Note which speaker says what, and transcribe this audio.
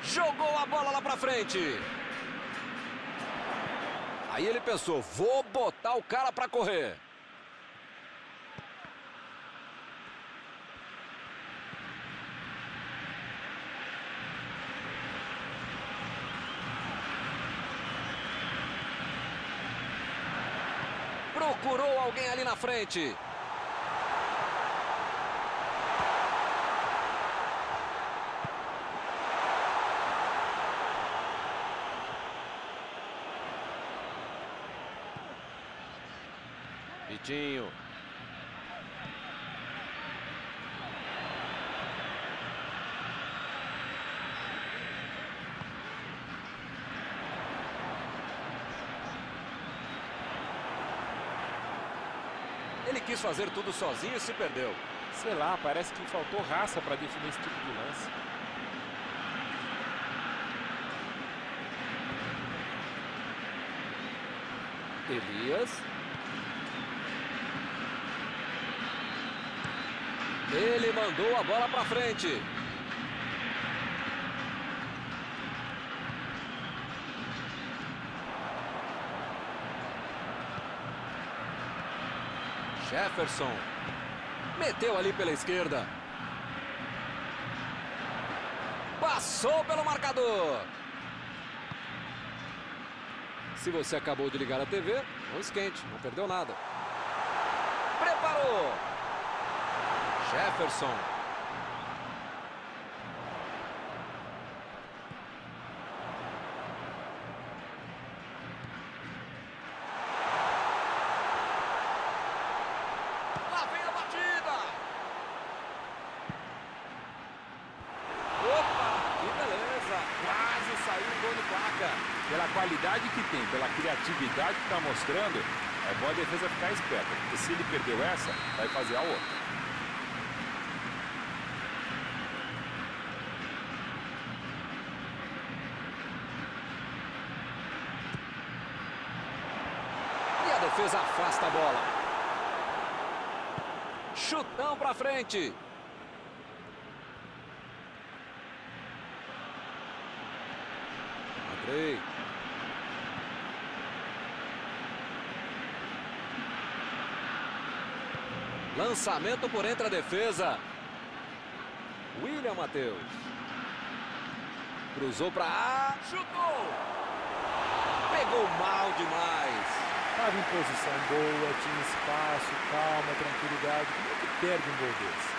Speaker 1: Jogou a bola lá pra frente. Aí ele pensou, vou botar o cara pra correr. Procurou alguém ali na frente. Vitinho. Ele quis fazer tudo sozinho e se perdeu.
Speaker 2: Sei lá, parece que faltou raça para definir esse tipo de lance.
Speaker 1: Elias. Ele mandou a bola para frente. Jefferson. Meteu ali pela esquerda. Passou pelo marcador. Se você acabou de ligar a TV, não esquente, não perdeu nada. Preparou. Jefferson. Lá vem a batida. Opa, que beleza. Quase saiu um gol de placa.
Speaker 2: Pela qualidade que tem, pela criatividade que está mostrando, é bom a defesa ficar esperta, porque se ele perdeu essa, vai fazer a outra.
Speaker 1: E a defesa afasta a bola. Chutão pra frente. Andrei. Lançamento por entre a defesa. William Matheus. Cruzou para A. Chutou. Pegou mal demais.
Speaker 2: Estava em posição boa, tinha espaço, calma, tranquilidade. Como é que perde um gol desse?